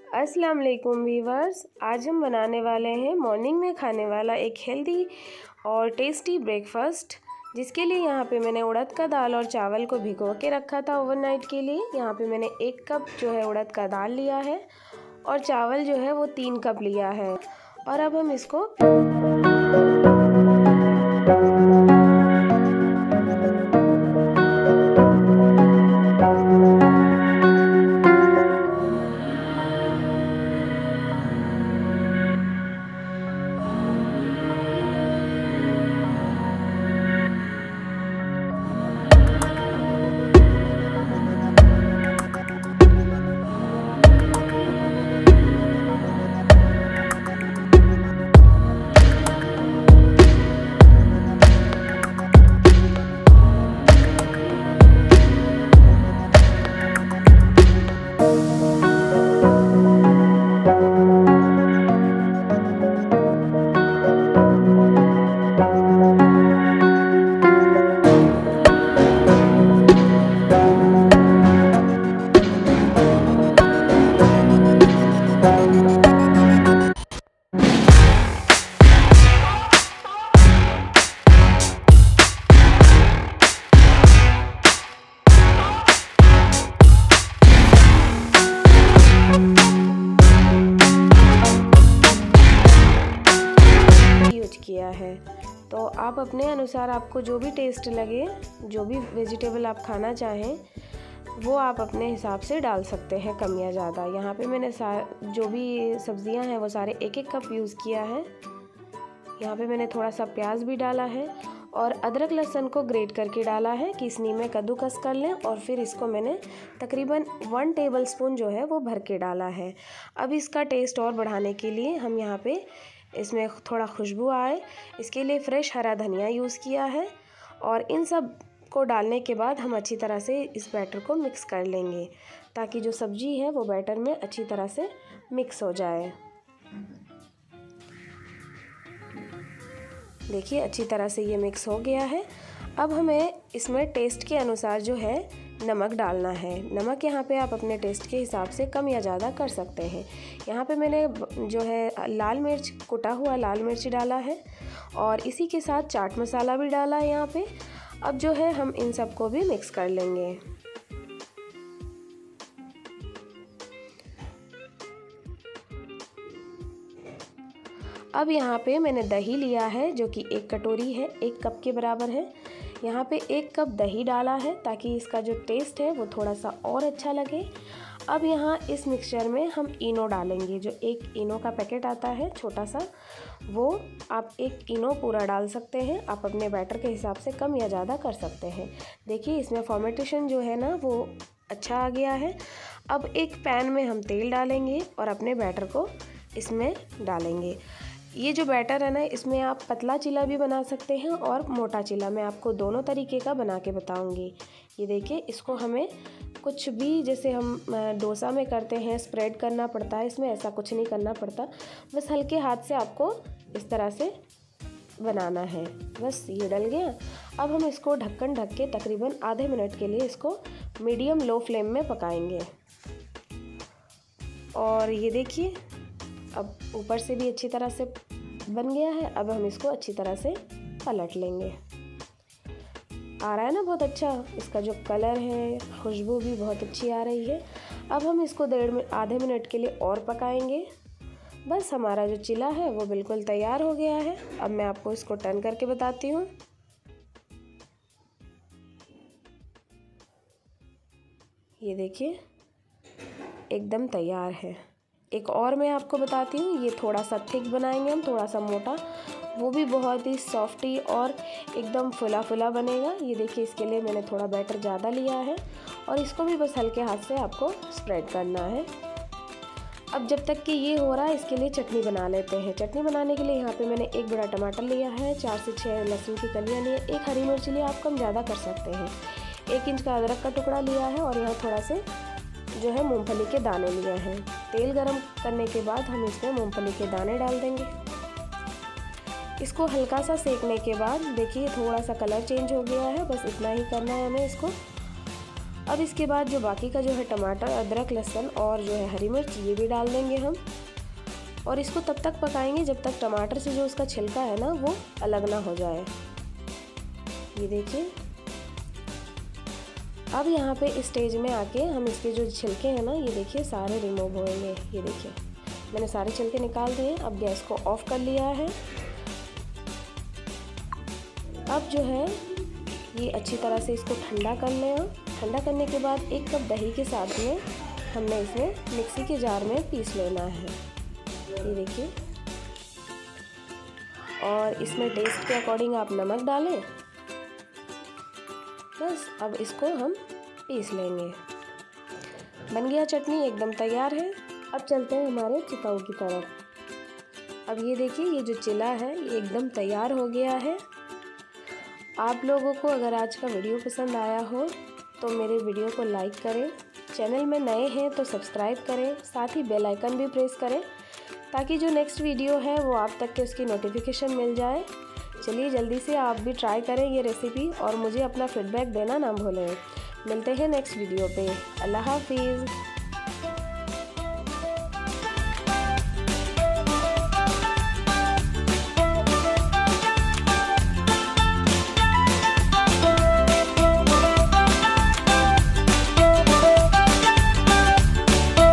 अस्सलाम वालेकुम वीवर्स, आज हम बनाने वाले हैं मॉर्निंग में खाने वाला एक हेल्दी और टेस्टी ब्रेकफास्ट। जिसके लिए यहाँ पे मैंने उड़द का दाल और चावल को भिगो के रखा था ओवरनाइट के लिए। यहाँ पे मैंने 1 कप जो है उड़द का दाल लिया है और चावल जो है वो 3 कप लिया है। और अब हम इसको किया है। तो आप अपने अनुसार आपको जो भी टेस्ट लगे, जो भी वेजिटेबल आप खाना चाहें वो आप अपने हिसाब से डाल सकते हैं, कम या ज़्यादा। यहाँ पे मैंने जो भी सब्जियां हैं वो सारे 1-1 कप यूज़ किया है। यहाँ पे मैंने थोड़ा सा प्याज भी डाला है और अदरक लहसुन को ग्रेट करके डाला है, किसनी में कद्दूकस कर लें। और फिर इसको मैंने तकरीबन 1 टेबलस्पून जो है वो भर के डाला है। अब इसका टेस्ट और बढ़ाने के लिए हम यहाँ पे इसमें थोड़ा खुशबू आए इसके लिए फ्रेश हरा धनिया यूज़ किया है। और इन सब को डालने के बाद हम अच्छी तरह से इस बैटर को मिक्स कर लेंगे ताकि जो सब्जी है वो बैटर में अच्छी तरह से मिक्स हो जाए। देखिए अच्छी तरह से ये मिक्स हो गया है। अब हमें इसमें टेस्ट के अनुसार जो है नमक डालना है। नमक यहाँ पे आप अपने टेस्ट के हिसाब से कम या ज़्यादा कर सकते हैं। यहाँ पे मैंने जो है लाल मिर्च, कुटा हुआ लाल मिर्च डाला है और इसी के साथ चाट मसाला भी डाला है यहाँ पे। अब जो है हम इन सब को भी मिक्स कर लेंगे। अब यहाँ पे मैंने दही लिया है जो कि 1 कटोरी है, 1 कप के बराबर है। यहाँ पे 1 कप दही डाला है ताकि इसका जो टेस्ट है वो थोड़ा सा और अच्छा लगे। अब यहाँ इस मिक्सचर में हम इनो डालेंगे। जो 1 इनो का पैकेट आता है छोटा सा, वो आप 1 इनो पूरा डाल सकते हैं। आप अपने बैटर के हिसाब से कम या ज़्यादा कर सकते हैं। देखिए इसमें फॉर्मेटेशन जो है ना वो अच्छा आ गया है। अब एक पैन में हम तेल डालेंगे और अपने बैटर को इसमें डालेंगे। ये जो बैटर है ना, इसमें आप पतला चिला भी बना सकते हैं और मोटा चिला। मैं आपको दोनों तरीके का बना के बताऊंगी। ये देखिए, इसको हमें कुछ भी जैसे हम डोसा में करते हैं स्प्रेड करना पड़ता है, इसमें ऐसा कुछ नहीं करना पड़ता। बस हल्के हाथ से आपको इस तरह से बनाना है। बस ये डल गया। अब हम इसको ढक्कन ढक के तकरीबन आधे मिनट के लिए इसको मीडियम लो फ्लेम में पकाएंगे। और ये देखिए अब ऊपर से भी अच्छी तरह से बन गया है। अब हम इसको अच्छी तरह से पलट लेंगे। आ रहा है ना बहुत अच्छा, इसका जो कलर है, खुशबू भी बहुत अच्छी आ रही है। अब हम इसको आधे मिनट के लिए और पकाएंगे। बस हमारा जो चिला है वो बिल्कुल तैयार हो गया है। अब मैं आपको इसको टर्न करके बताती हूँ। ये देखिए एकदम तैयार है। एक और मैं आपको बताती हूँ, ये थोड़ा सा थिक बनाएंगे हम, थोड़ा सा मोटा, वो भी बहुत ही सॉफ्टी और एकदम फुला फुला बनेगा। ये देखिए इसके लिए मैंने थोड़ा बैटर ज़्यादा लिया है और इसको भी बस हल्के हाथ से आपको स्प्रेड करना है। अब जब तक कि ये हो रहा है इसके लिए चटनी बना लेते हैं। चटनी बनाने के लिए यहाँ पे मैंने 1 बड़ा टमाटर लिया है, 4 से 6 लहसुन की कलियाँ लिए, 1 हरी मिर्च लिया, आप कम ज़्यादा कर सकते हैं, 1 इंच का अदरक का टुकड़ा लिया है और यहाँ थोड़ा से जो है मूंगफली के दाने लिए हैं। तेल गरम करने के बाद हम इसमें मूंगफली के दाने डाल देंगे। इसको हल्का सा सेकने के बाद देखिए थोड़ा सा कलर चेंज हो गया है। बस इतना ही करना है हमें इसको। अब इसके बाद जो बाकी का जो है टमाटर, अदरक, लहसुन और जो है हरी मिर्च ये भी डाल देंगे हम, और इसको तब तक पकाएंगे जब तक टमाटर से जो उसका छिलका है ना वो अलग ना हो जाए। ये देखिए, अब यहाँ पे इस स्टेज में आके हम इसके जो छिलके हैं ना ये देखिए सारे रिमूव होंगे। ये देखिए मैंने सारे छिलके निकाल दिए। अब गैस को ऑफ कर लिया है। अब जो है ये अच्छी तरह से इसको ठंडा कर लें। ठंडा करने के बाद 1 कप दही के साथ में हमने इसे मिक्सी के जार में पीस लेना है। ये देखिए, और इसमें टेस्ट के अकॉर्डिंग आप नमक डालें। बस अब इसको हम पीस लेंगे। बन गया, चटनी एकदम तैयार है। अब चलते हैं हमारे चितऊ की तरफ। अब ये देखिए, ये जो चिला है ये एकदम तैयार हो गया है। आप लोगों को अगर आज का वीडियो पसंद आया हो तो मेरे वीडियो को लाइक करें, चैनल में नए हैं तो सब्सक्राइब करें, साथ ही बेल आइकन भी प्रेस करें ताकि जो नेक्स्ट वीडियो है वो आप तक के उसकी नोटिफिकेशन मिल जाए। चलिए जल्दी से आप भी ट्राई करें ये रेसिपी और मुझे अपना फीडबैक देना ना भूलें। मिलते हैं नेक्स्ट वीडियो पे। अल्लाह हाफिज़।